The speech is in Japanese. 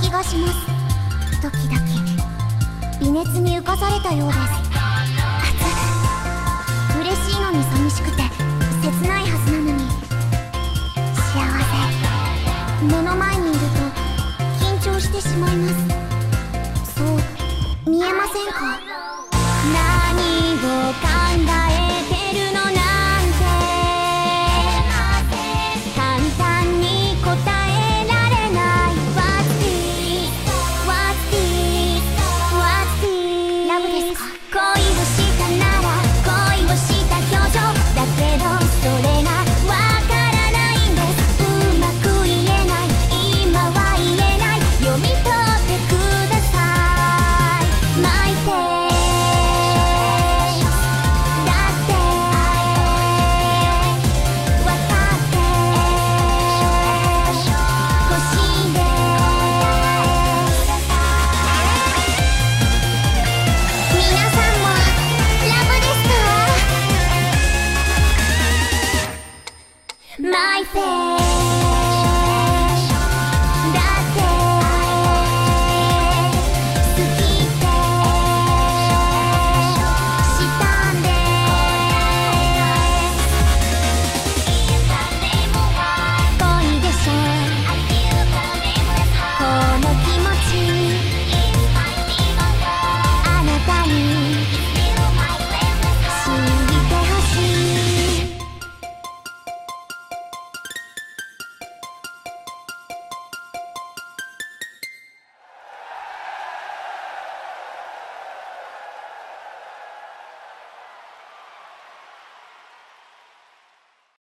気がします。時々微熱に浮かされたようです。嬉しいのに寂しくて切ないはずなのに幸せ。目の前にいると緊張してしまいます。そう見えませんか？